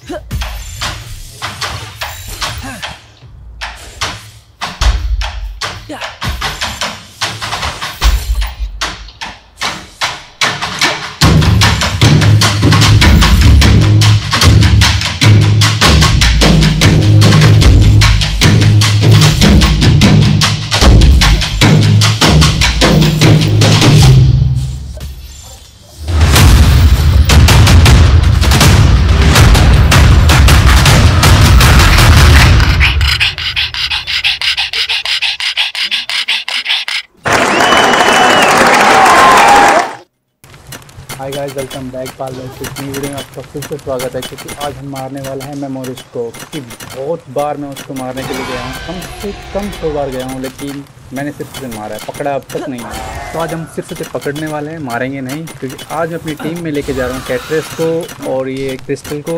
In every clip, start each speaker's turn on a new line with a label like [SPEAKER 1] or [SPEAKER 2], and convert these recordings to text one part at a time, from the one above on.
[SPEAKER 1] हाय guys, welcome back पाल में नई वीडियो में आपका फिर से स्वागत है। क्योंकि आज हम मारने वाला है मेमोरिस्ट को। क्योंकि बहुत बार मैं उसको मारने के लिए गया हूँ, कम से कम 100 बार गया हूँ, लेकिन मैंने सिर्फ से मारा है, पकड़ा अब तक नहीं है। तो आज हम सिर्फ से पकड़ने वाले हैं, मारेंगे नहीं। क्योंकि आज मैं अपनी टीम में लेके जा रहा हूँ कैट्रेस को और ये क्रिस्टल को।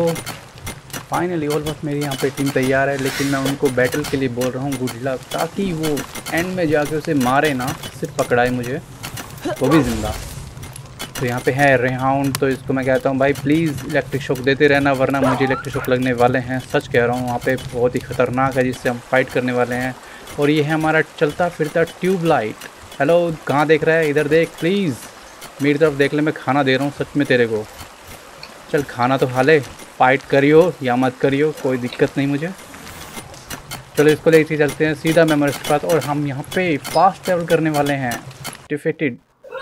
[SPEAKER 1] फाइनली ऑलमोस्ट मेरी यहाँ पे टीम तैयार है, लेकिन मैं उनको बैटल के लिए बोल रहा हूँ गुड लक, ताकि वो एंड में जाके उसे मारे ना, सिर्फ पकड़ाए मुझे, वो भी ज़िंदा। तो यहाँ पे है रेहाउंड, तो इसको मैं कहता हूँ भाई प्लीज़ इलेक्ट्रिक शॉक देते रहना, वरना मुझे इलेक्ट्रिक शॉक लगने वाले हैं। सच कह रहा हूँ, वहाँ पे बहुत ही ख़तरनाक है जिससे हम फाइट करने वाले हैं। और ये है हमारा चलता फिरता ट्यूब लाइट। हेलो, कहाँ देख रहा है? इधर देख प्लीज़, मेरी तरफ देख ले, मैं खाना दे रहा हूँ सच में तेरे को। चल खाना तो खा ले, फाइट करियो या मत करियो, कोई दिक्कत नहीं मुझे। चलो इसको लेके चलते हैं सीधा मेमोरिस्ट के पास, और हम यहाँ पे फास्ट ट्रैवल करने वाले हैं। डिफीटेड।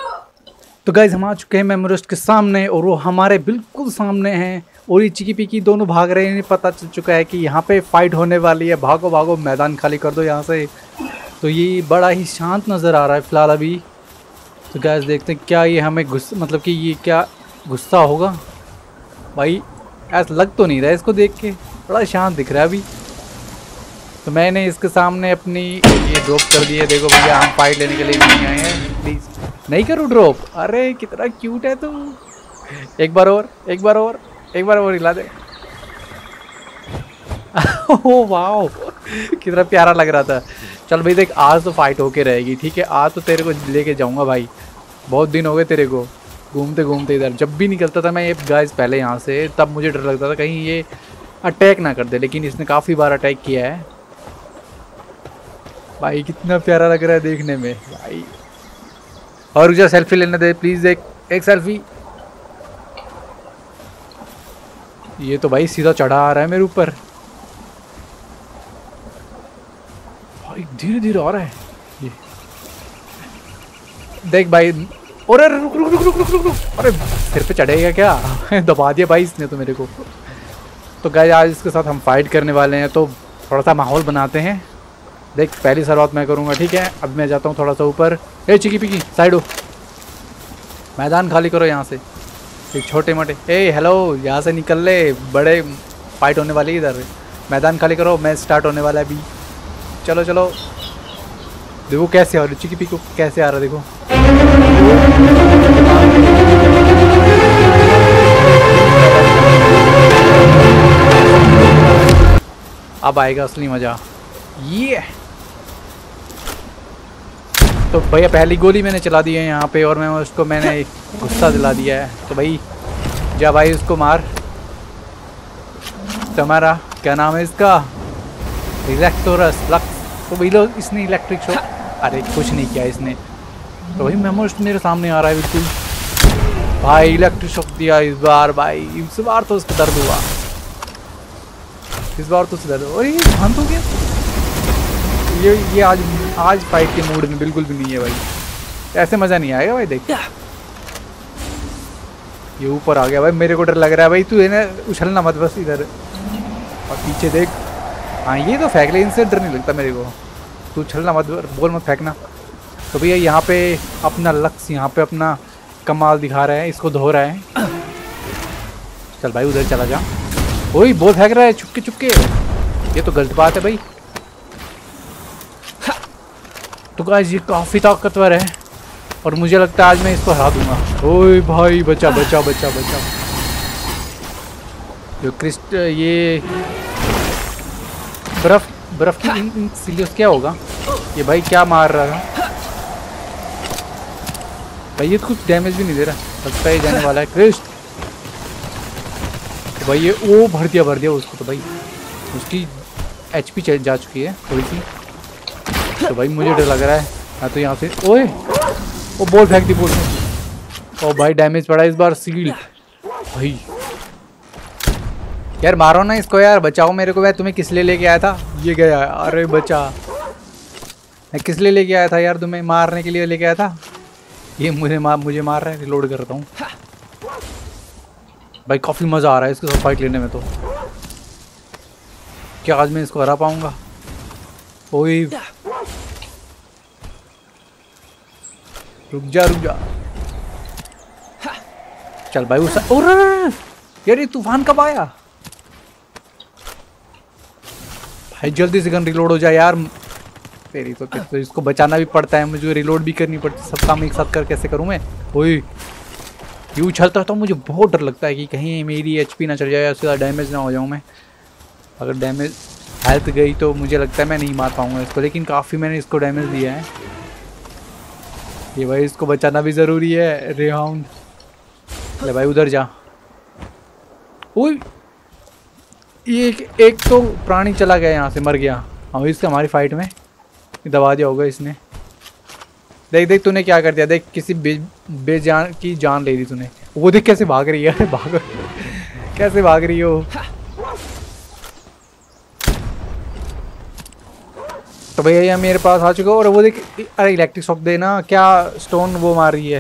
[SPEAKER 1] तो गाइज हम आ चुके हैं मेमोरिस्ट के सामने, और वो हमारे बिल्कुल सामने हैं। और ये चिकी पिकी दोनों भाग रहे हैं। पता चल चुका है कि यहाँ पे फाइट होने वाली है। भागो भागो, मैदान खाली कर दो यहाँ से। तो ये बड़ा ही शांत नज़र आ रहा है फ़िलहाल अभी। तो गाइज देखते हैं क्या ये हमें गुस्सा, मतलब कि ये क्या गुस्सा होगा। भाई ऐसा लग तो नहीं रहा है इसको देख के, बड़ा शांत दिख रहा है अभी। तो मैंने इसके सामने अपनी ये ड्रॉप कर दी है। देखो भैया, हम फाइट लेने के लिए नहीं आए हैं, प्लीज़ नहीं करो ड्रॉप। अरे कितना क्यूट है तू। एक बार और, एक बार और, एक बार और हिला दे। ओह वाओ, कितना प्यारा लग रहा था। चल भाई देख, आज तो फाइट होके रहेगी, ठीक है। आज तो तेरे को लेके जाऊंगा भाई। बहुत दिन हो गए तेरे को घूमते घूमते इधर। जब भी निकलता था मैं ये गाइस पहले यहाँ से, तब मुझे डर लगता था कहीं ये अटैक ना कर दे, लेकिन इसने काफ़ी बार अटैक किया है। भाई कितना प्यारा लग रहा है देखने में भाई। और मुझे सेल्फी लेने दे प्लीज़, एक सेल्फी। ये तो भाई सीधा चढ़ा आ रहा है मेरे ऊपर। भाई धीरे धीरे आ रहा है ये। देख भाई, अरे रुक रुक रुक रुक रुक रुक रुक। अरे सिर पे चढ़ेगा क्या? दबा दिया भाई इसने तो मेरे को। तो गाइस आज इसके साथ हम फाइट करने वाले हैं, तो थोड़ा सा माहौल बनाते हैं। देख पहली शुरुआत मैं करूँगा, ठीक है। अब मैं जाता हूँ थोड़ा सा ऊपर। ए चिकी पिकी साइड हो, मैदान खाली करो यहाँ से। एक छोटे मोटे, ए हेलो, यहाँ से निकल ले, बड़े फाइट होने वाली इधर। मैदान खाली करो, मैच स्टार्ट होने वाला है अभी। चलो चलो, देखो कैसे आ रहा है चिकी पिकी, कैसे आ रहा है देखो। अब आएगा असली मज़ा। ये तो भैया पहली गोली मैंने चला दी है यहाँ पे, और मैं उसको मैंने गुस्सा दिला दिया है। तो भाई जा भाई उसको मार। तुम्हारा क्या नाम है इसका? रिलैक्टोरस लक्स। तो भाई लो, इसने इलेक्ट्रिक शॉक, अरे कुछ नहीं किया इसने। तो भाई मेमोरिस्ट मेरे सामने आ रहा है बिल्कुल। भाई इलेक्ट्रिक शॉक दिया इस बार भाई। इस बार तो उसका दर्द हुआ, इस बार तो उसका दर्द हुआ। और ये शांत हो गया। ये आज फाइट के मूड में बिल्कुल भी नहीं है भाई। ऐसे मज़ा नहीं आएगा भाई। देख ये ऊपर आ गया भाई, मेरे को डर लग रहा है भाई। तू है ना, उछलना मत बस इधर। और पीछे देख, हाँ ये तो फेंक ले, इनसे डर नहीं लगता मेरे को। तू उछलना मत, बोल मत फेंकना। तो भैया यहाँ पे अपना लक्ष्य, यहाँ पे अपना कमाल दिखा रहा है, इसको धो रहा है। चल भाई उधर चला जा। वही बॉल फेंक रहा है चुपके चुपके, ये तो गलत बात है भाई। तो गाइस ये काफ़ी ताकतवर है, और मुझे लगता है आज मैं इसको हरा दूंगा। ओए भाई बचा बचा बचा बचा। जो ये बर्फ की सीलियस क्या होगा ये भाई? क्या मार रहा है भाई? ये तो कुछ डैमेज भी नहीं दे रहा। लगता है जाने वाला है। भाई ये ओ भर दिया उसको तो भाई, उसकी HP जा चुकी है थोड़ी सी। तो भाई मुझे डर लग रहा है। हाँ तो यहाँ से ओए ओ बॉल फेंक दी बॉल। ओ भाई डैमेज पड़ा इस बार सील भाई। यार मारो ना इसको यार, बचाओ मेरे को। भाई तुम्हें किस लिए लेके आया था? ये गया। अरे बचा, मैं किस लिए लेके आया था यार? तुम्हें मारने के लिए लेके आया था। ये मुझे मार रहा है। रिलोड करता हूँ भाई। काफ़ी मज़ा आ रहा है इसके साथ फाइट लेने में। तो क्या आज मैं इसको हरा पाऊंगा? ओए रुक जा चल भाई। उस और यार ये तूफान कब आया भाई? जल्दी से गन रिलोड हो जाए यार। तेरी तो इसको बचाना भी पड़ता है, मुझे रिलोड भी करनी पड़ती। सब काम एक साथ कर कैसे करूं मैं? ओए ये उछलता रहता हूँ, मुझे बहुत डर लगता है कि कहीं मेरी HP ना चढ़ जाए या सीधा डैमेज ना हो जाऊँ मैं। अगर डैमेज हेल्थ गई तो मुझे लगता है मैं नहीं मार पाऊंगा इसको। लेकिन काफ़ी मैंने इसको डैमेज दिया है। ये भाई इसको बचाना भी ज़रूरी है। रेहाउंड ले भाई उधर जा। ओए ये एक तो प्राणी चला गया यहाँ से, मर गया। हाँ इससे हमारी फाइट में दबा दिया होगा इसने। देख तूने क्या कर दिया। देख किसी बेजान की जान ले ली तूने। वो देख कैसे भाग रही है। भाग कैसे भाग रही हो। तो भैया ये मेरे पास आ चुका। और वो देख, अरे इलेक्ट्रिक शॉक देना। क्या स्टोन वो मार रही है।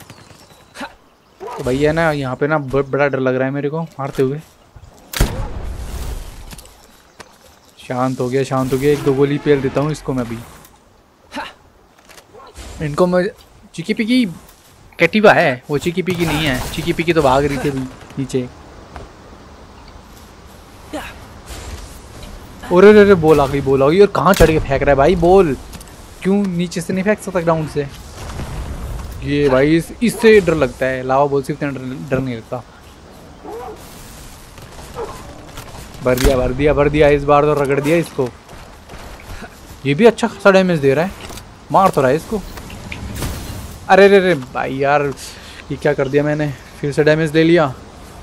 [SPEAKER 1] तो भैया ना यहाँ पे ना बड़ा डर लग रहा है मेरे को मारते हुए। शांत हो गया। एक दो गोली पेल देता हूँ इसको मैं भी। इनको मैं चिकी पिकी कैटिवा है, वो चिकी पिकी नहीं है। चिकी पिकी तो भाग रही थी अभी नीचे। अरे बॉल आ गई। और कहाँ चढ़ के फेंक रहा है भाई बॉल? क्यों नीचे से नहीं फेंक सकता ग्राउंड से? ये भाई इससे डर लगता है। लावा बॉल से इतना डर नहीं लगता। भर दिया इस बार तो रगड़ दिया इसको। ये भी अच्छा खासा डैमेज दे रहा है। मार तो रहा है इसको। अरे भाई यार ये क्या कर दिया मैंने? फिर से डैमेज ले लिया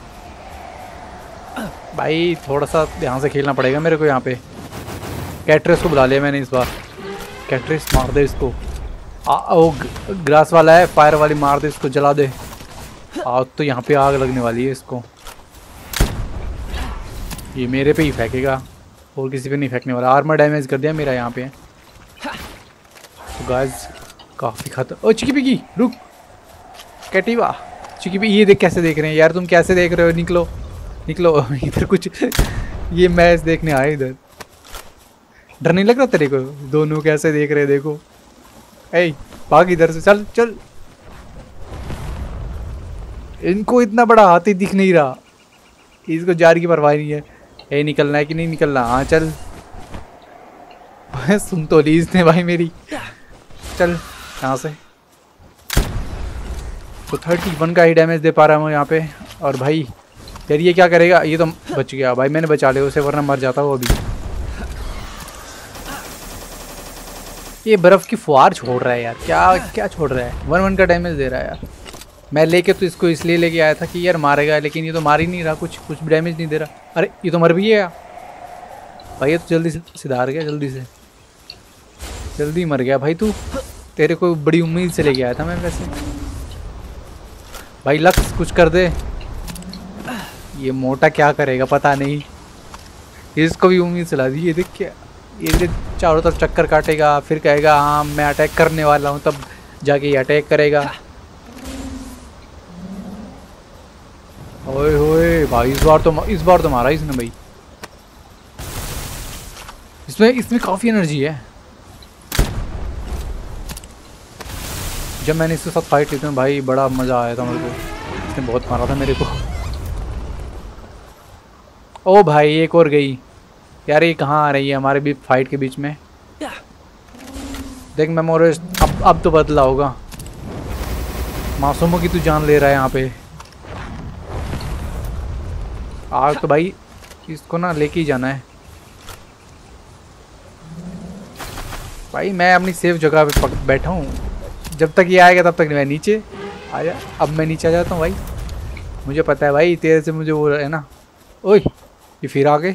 [SPEAKER 1] भाई। थोड़ा सा ध्यान से खेलना पड़ेगा मेरे को यहाँ पे। कैट्रेस को बुला लिया मैंने इस बार। कैट्रेस मार दे इसको। वो ग्रास वाला है, फायर वाली मार दे इसको, जला दे। आग तो यहाँ पे आग लगने वाली है इसको। ये मेरे पे ही फेंकेगा और किसी पे नहीं फेंकने वाला। आर्मर डैमेज कर दिया मेरा यहाँ पे। तो गाइस काफ़ी खतरा। ओ चिकी पिकी रुक। कैटिवा चिकी पिकी ये देख कैसे देख रहे हैं यार। तुम कैसे देख रहे हो? निकलो इधर कुछ। ये मैच देखने आए इधर। डर नहीं लग रहा तेरे को? दोनों कैसे देख रहे हैं देखो। ए भाग इधर से। चल इनको इतना बड़ा हाथी दिख नहीं रहा। इसको जार की परवाह नहीं है। ए निकलना है कि नहीं निकलना? हाँ चल। सुन तो ली इसने भाई मेरी। चल यहाँ से। तो 31 का ही डैमेज दे पा रहा हूँ यहाँ पे। और भाई यार ये क्या करेगा? ये तो बच गया भाई। मैंने बचा लिया उसे, वरना मर जाता वो अभी। ये बर्फ की फुहार छोड़ रहा है यार। क्या छोड़ रहा है? 1-1 का डैमेज दे रहा है यार। मैं लेके तो इसको इसलिए लेके आया था कि यार मारेगा, लेकिन ये तो मार ही नहीं रहा। कुछ भी डैमेज नहीं दे रहा। अरे ये तो मर भी है भाई। ये तो जल्दी से सुधार गया। जल्दी मर गया भाई तू। तेरे को बड़ी उम्मीद से लेके आया था मैं वैसे। भाई लक्स कुछ कर दे। ये मोटा क्या करेगा पता नहीं। इसको भी उम्मीद चला दी। ये देख क्या, ये चारों तरफ चक्कर काटेगा, फिर कहेगा हाँ मैं अटैक करने वाला हूँ, तब जाके ये अटैक करेगा। ओए होए भाई इस बार तो मारा इसने भाई। इसमें काफ़ी एनर्जी है। जब मैंने इसके साथ फाइट की थी भाई बड़ा मज़ा आया था मेरे को। इसने बहुत मारा था मेरे को। ओ भाई एक और गई यार। ये कहाँ आ रही है हमारे भी फाइट के बीच में? देख मेमोरिस अब तो बदला होगा। मासूमों की तू जान ले रहा है यहाँ पे। आग तो भाई इसको ना लेके ही जाना है भाई। मैं अपनी सेफ जगह पे बैठा हूँ। जब तक ये आएगा तब तक मैं नीचे आया। अब मैं नीचे आ जाता हूँ भाई। मुझे पता है भाई तेरे से मुझे वो है ना ओए ये फिर आ गए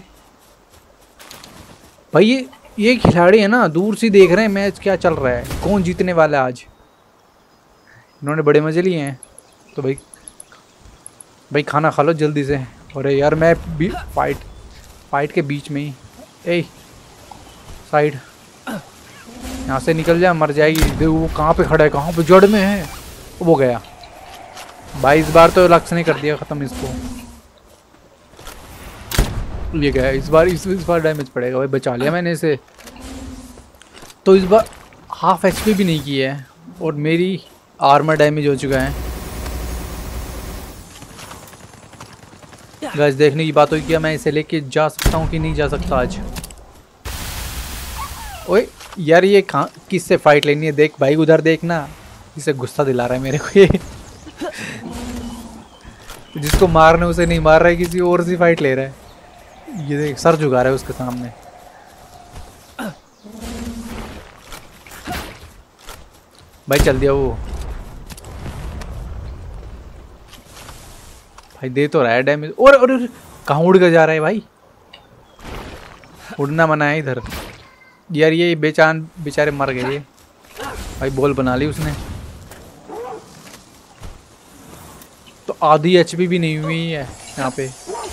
[SPEAKER 1] भाई। ये खिलाड़ी है ना, दूर से देख रहे हैं मैच क्या चल रहा है, कौन जीतने वाला है आज। इन्होंने बड़े मजे लिए हैं। तो भाई खाना खा लो जल्दी से। अरे यार मैं भी फाइट के बीच में ही। ए साइड, यहाँ से निकल जा, मर जाएगी। देखो वो कहाँ पे खड़ा है, कहाँ पे जड़ में है। वो गया भाई। इस बार तो लक्ष्य ने कर दिया ख़त्म इसको। ये गया इस बार डैमेज पड़ेगा भाई। बचा लिया मैंने इसे। तो इस बार हाफ एचपी भी नहीं की है और मेरी आर्मर डैमेज हो चुका है। गाइस देखने की बात हुई क्या मैं इसे लेके जा सकता हूँ कि नहीं जा सकता आज। ओए यार ये कहाँ किससे फाइट लेनी है, देख भाई उधर देखना। इसे गुस्सा दिला रहा है मेरे को ये। जिसको मारने उसे नहीं मार रहा है, किसी और से फाइट ले रहा है। ये देख सर झुका रहा है उसके सामने। भाई चल दिया वो। भाई दे तो रहा है डैमेज। और कहाँ उड़ कर जा रहा है भाई। उड़ना मना है इधर। यार ये बेचारे मर गए। भाई बॉल बना ली उसने। तो आधी एचपी भी नहीं हुई है यहाँ पे।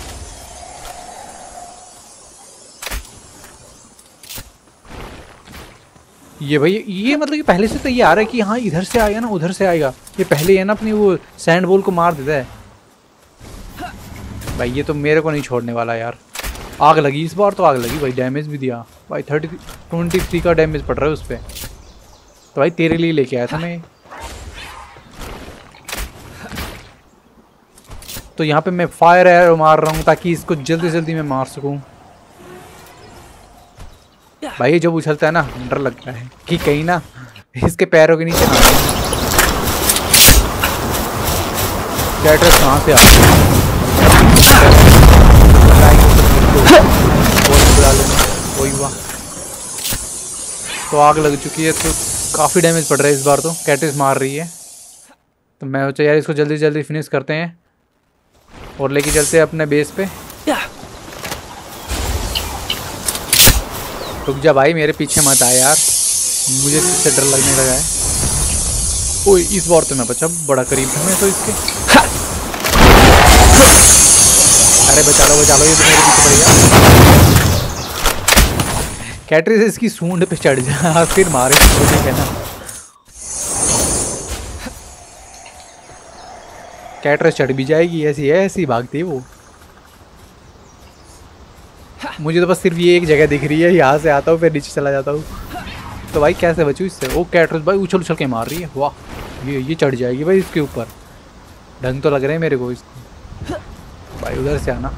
[SPEAKER 1] ये भाई ये मतलब कि पहले से तो ये आ रहा है कि हाँ इधर से आएगा ना उधर से आएगा। ये पहले है ना अपनी वो सैंड बॉल को मार देता है। भाई ये तो मेरे को नहीं छोड़ने वाला यार। आग लगी इस बार तो, आग लगी भाई। डैमेज भी दिया भाई। 23 का डैमेज पड़ रहा है उस पर। तो भाई तेरे लिए लेके आया था मैं। तो यहाँ पे मैं फायर एरो मार रहा हूँ ताकि इसको जल्दी से जल्दी मैं मार सकूँ। भाई जब उछलता है ना डर लगता है कि कहीं ना इसके पैरों के नीचे कैरेक्टर कहाँ से आते हैं। वही हुआ। तो आग लग चुकी है तो काफ़ी डैमेज पड़ रहा है इस बार। तो कैटिस मार रही है। तो मैं सोचा यार इसको जल्दी जल्दी फिनिश करते हैं और लेके चलते हैं अपने बेस पे। रुक जा भाई मेरे पीछे मत आए यार, मुझे इससे डर लगने लगा है। ओए इस बार तो मैं बचा, बड़ा करीब था मैं तो इसके। अरे बचा लो ये तो मेरे पीछे पड़ गया। कैटरिस इसकी सूंड पे चढ़ जा फिर मारे है ना। कैटरिस चढ़ भी जाएगी, ऐसी भागती है वो। मुझे तो बस सिर्फ ये एक जगह दिख रही है, यहाँ से आता हूँ फिर नीचे चला जाता हूँ। तो भाई कैसे बचूँ इससे। वो कैटरिस भाई उछल के मार रही है। वाह ये चढ़ जाएगी भाई इसके ऊपर। ढंग तो लग रहे हैं मेरे को इसको। भाई उधर से आना।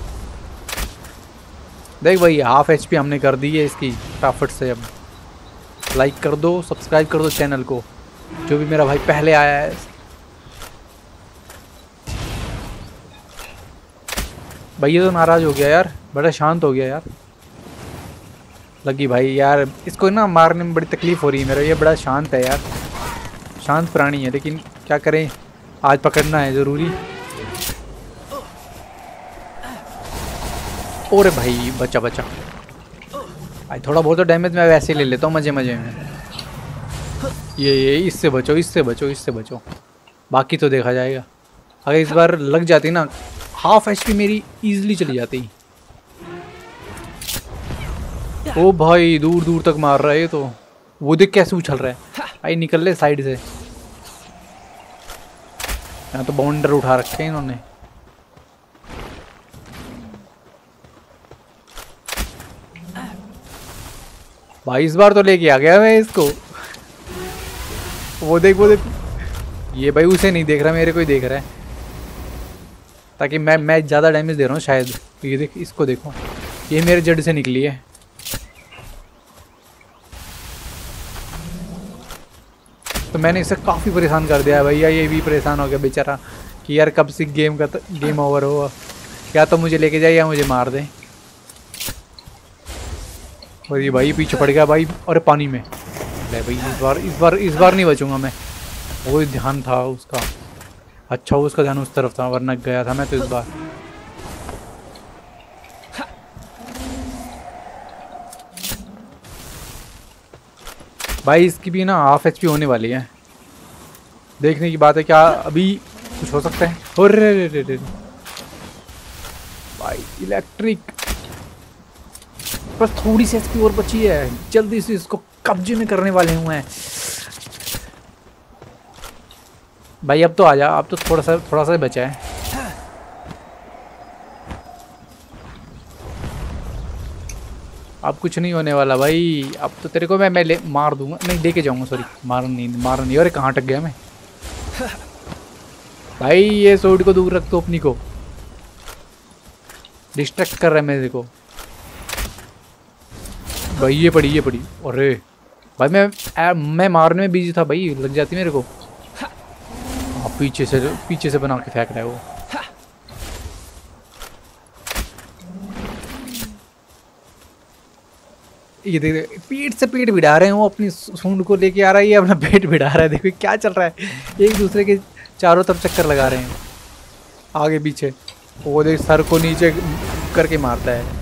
[SPEAKER 1] देख भाई हाफ एचपी हमने कर दी है इसकी फटाफट से। अब लाइक कर दो, सब्सक्राइब कर दो चैनल को, जो भी मेरा भाई पहले आया है। भाई ये तो नाराज़ हो गया यार, बड़ा शांत हो गया यार। लगी भाई यार इसको ना मारने में बड़ी तकलीफ़ हो रही है मेरा। ये बड़ा शांत है यार, शांत प्राणी है, लेकिन क्या करें आज पकड़ना है ज़रूरी। और भाई बचा भाई थोड़ा बहुत तो डैमेज मैं वैसे ही ले लेता हूँ मज़े में। ये इससे बचो, बाकी तो देखा जाएगा। अगर इस बार लग जाती ना हाफ एचपी मेरी इजीली चली जाती। ओ भाई दूर तक मार रहा है ये तो। वो देख कैसे उछल रहा है भाई। निकल ले साइड से। यहाँ तो बाउंडर उठा रखे हैं इन्होंने। भाई इस बार तो लेके आ गया मैं इसको। वो देख ये भाई उसे नहीं देख रहा, मेरे को ही देख रहा है, ताकि मैं ज़्यादा डैमेज दे रहा हूँ शायद। तो ये देख इसको देखो, ये मेरे जड़ से निकली है। तो मैंने इसे काफ़ी परेशान कर दिया है भैया। ये भी परेशान हो गया बेचारा कि यार कब से गेम ओवर हो, या तो मुझे लेके जाए या मुझे मार दे। और ये भाई पीछे पड़ गया भाई। और पानी में ले भाई। इस बार नहीं बचूंगा मैं। वो ध्यान था उसका, अच्छा उसका ध्यान उस तरफ था, वरना गया था मैं तो इस बार। भाई इसकी भी ना हाफ एचपी होने वाली है। देखने की बात है क्या अभी कुछ हो सकता है। हो रे रे रे रे भाई इलेक्ट्रिक, बस थोड़ी सी एचपी और बची है, जल्दी से इसको कब्जे में करने वाले हुए हैं। भाई अब तो आजा, अब तो थोड़ा सा बचा है। अब कुछ नहीं होने वाला भाई, अब तो तेरे को मैं मार दूंगा, नहीं लेके जाऊंगा, सॉरी मार नहीं। अरे कहाँ अटक गया मैं भाई, ये सोड को दूर रख तो अपनी को डिस्ट्रैक्ट कर रहा है मेरे को भाई। ये पड़ी अरे भाई मैं मारने में बिजी था भाई, लग जाती मेरे को। पीछे से बना के फेंक रहा है वो। ये देख पीठ से पीठ भिड़ा रहे हैं वो, अपनी सूंड को लेके आ रहा है, ये अपना पेट भिड़ा रहा है। देखो क्या चल रहा है, एक दूसरे के चारों तरफ चक्कर लगा रहे हैं आगे पीछे। वो देख सर को नीचे करके मारता है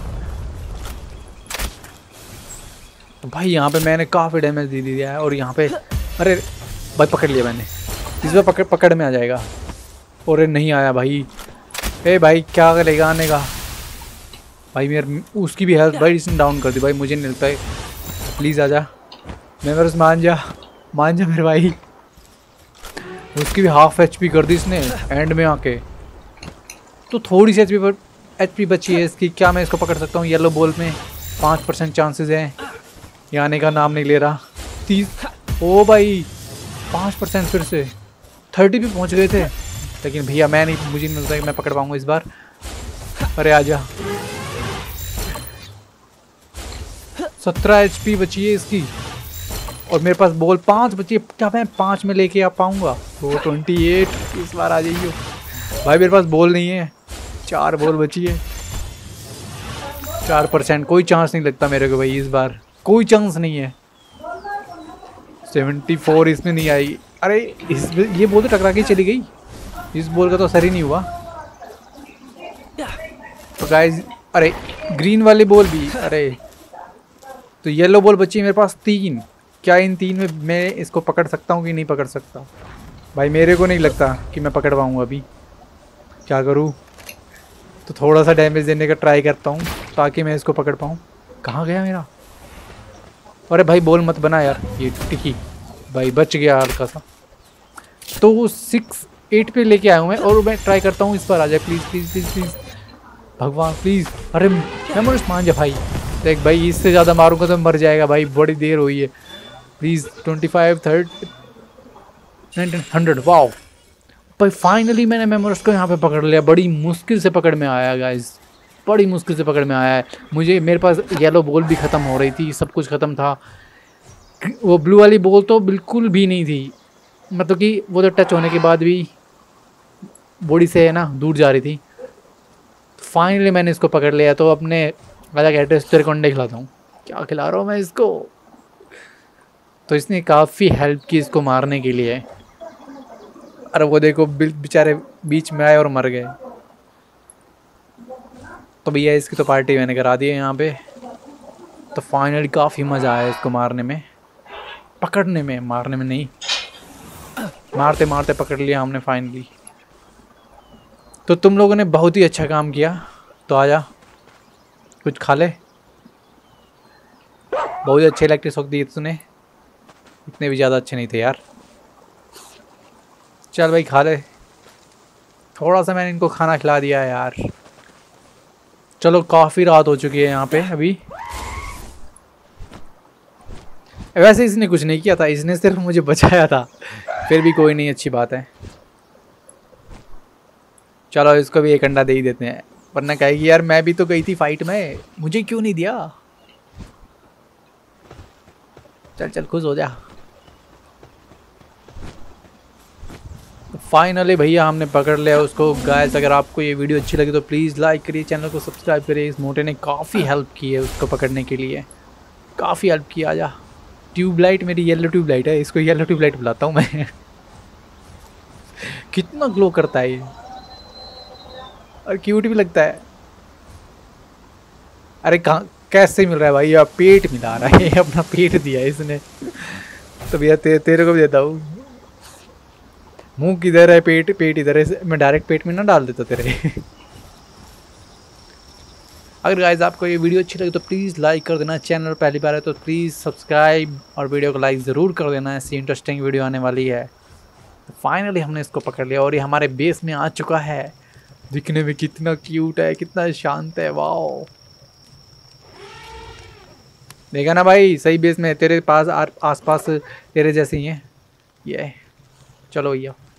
[SPEAKER 1] भाई। यहाँ पे मैंने काफ़ी डैमेज दे दिया है और यहाँ पे अरे भाई पकड़ लिया मैंने, इस बार पकड़ में आ जाएगा। और नहीं आया भाई। ए भाई क्या करेगा आने का भाई, मेरे उसकी भी हेल्थ भाई इसने डाउन कर दी भाई, मुझे नहीं लगता है। प्लीज़ आजा मेरे मान जा मेरे भाई। उसकी भी हाफ एचपी कर दी इसने एंड में आके। तो थोड़ी सी एचपी बची है इसकी, क्या मैं इसको पकड़ सकता हूँ? येलो बॉल में 5% चांसेस हैं, ये आने का नाम नहीं ले रहा। 30 ओ भाई 5% फिर से 30 भी पहुँच गए थे, लेकिन भैया मुझे नहीं लगता कि मैं पकड़ पाऊँगा इस बार। अरे आजा 17 एचपी बची है इसकी और मेरे पास बॉल 5 बची है, क्या मैं 5 में लेके आ पाऊँगा? तो 28 इस बार आ जाइए भाई। मेरे पास बॉल नहीं है, 4 बॉल बची है। 4% कोई चांस नहीं लगता मेरे को भाई, इस बार कोई चांस नहीं है। 74 इसमें नहीं आई। अरे ये बॉल तो टकरा के चली गई, इस बॉल का तो असर ही नहीं हुआ। तो गाइस अरे ग्रीन वाली बॉल भी, अरे तो येलो बॉल बची है मेरे पास 3। क्या इन 3 में मैं इसको पकड़ सकता हूँ कि नहीं पकड़ सकता? भाई मेरे को नहीं लगता कि मैं पकड़ पाऊँगा अभी। क्या करूँ? तो थोड़ा सा डैमेज देने का ट्राई करता हूँ ताकि मैं इसको पकड़ पाऊँ। कहाँ गया मेरा? अरे भाई बॉल मत बना यार, ये टिकी भाई बच गया हल्का सा। तो 6-8 पे लेके आया हूँ मैं और मैं ट्राई करता हूँ इस पर आ जाए। प्लीज़ प्लीज़ प्लीज़ प्लीज़ भगवान प्लीज़। अरे मेमोरीज मान जा भाई, देख भाई इससे ज़्यादा मारूंगा तो मर जाएगा भाई, बड़ी देर हुई है। प्लीज़ 25, 30, 100। वाओ भाई फाइनली मैंने मेमोरीज को यहाँ पे पकड़ लिया। बड़ी मुश्किल से पकड़ में आया गाइस, बड़ी मुश्किल से पकड़ में आया है मुझे। मेरे पास येलो बॉल भी ख़त्म हो रही थी, सब कुछ ख़त्म था। वो ब्लू वाली बॉल तो बिल्कुल भी नहीं थी, मतलब कि वो तो टच होने के बाद भी बॉडी से है ना दूर जा रही थी। फाइनली मैंने इसको पकड़ लिया। तो अपने अलग एड्रेस तेरे को अंडे खिलाता हूँ। क्या खिला रहा हूँ मैं इसको? तो इसने काफ़ी हेल्प की इसको मारने के लिए। अरे वो देखो बेचारे बीच में आए और मर गए। तो भैया इसकी तो पार्टी मैंने करा दी है यहाँ पे। तो फाइनली काफ़ी मज़ा आया इसको मारने में, पकड़ने में, मारने में नहीं, मारते मारते पकड़ लिया हमने फाइनली। तो तुम लोगों ने बहुत ही अच्छा काम किया। तो आजा कुछ खा ले, बहुत अच्छे इलेक्ट्रिक शॉक दिए तूने, इतने भी ज़्यादा अच्छे नहीं थे यार। चल भाई खा ले, थोड़ा सा मैंने इनको खाना खिला दिया है यार। चलो काफ़ी रात हो चुकी है यहाँ पे अभी। वैसे इसने कुछ नहीं किया था, इसने सिर्फ मुझे बचाया था, फिर भी कोई नहीं, अच्छी बात है। चलो इसको भी एक अंडा दे ही देते हैं, वरना कहेगी यार मैं भी तो गई थी फाइट में, मुझे क्यों नहीं दिया। चल चल खुश हो जा। फाइनली भैया हमने पकड़ लिया उसको। गाइस अगर आपको ये वीडियो अच्छी लगी तो प्लीज़ लाइक करिए, चैनल को सब्सक्राइब करिए। इस मोटे ने काफ़ी हेल्प की है उसको पकड़ने के लिए, काफ़ी हेल्प की। आजा ट्यूबलाइट, मेरी येलो ट्यूबलाइट है, इसको येलो ट्यूबलाइट बुलाता हूँ मैं कितना ग्लो करता है ये और क्यूट भी लगता है। अरे कहाँ कैसे मिल रहा है भाई? ये पेट मिला रहा है अपना पेट दिया है इसने।
[SPEAKER 2] तो भैया तेरे को भी देता हूँ। मुंह किधर है, पेट पेट इधर है, मैं डायरेक्ट पेट में ना डाल देता तेरे। अगर गाइस आपको ये वीडियो अच्छी लगी तो प्लीज़ लाइक कर देना, चैनल पहली बार है तो प्लीज़ सब्सक्राइब और वीडियो को लाइक ज़रूर कर देना, ऐसी इंटरेस्टिंग वीडियो आने वाली है। तो फाइनली हमने इसको पकड़ लिया और ये हमारे बेस में आ चुका है। दिखने में कितना क्यूट है, कितना शांत है, वाओ। देखा ना भाई, सही बेस में तेरे पास आसपास तेरे जैसे ही हैं ये। चलो भैया।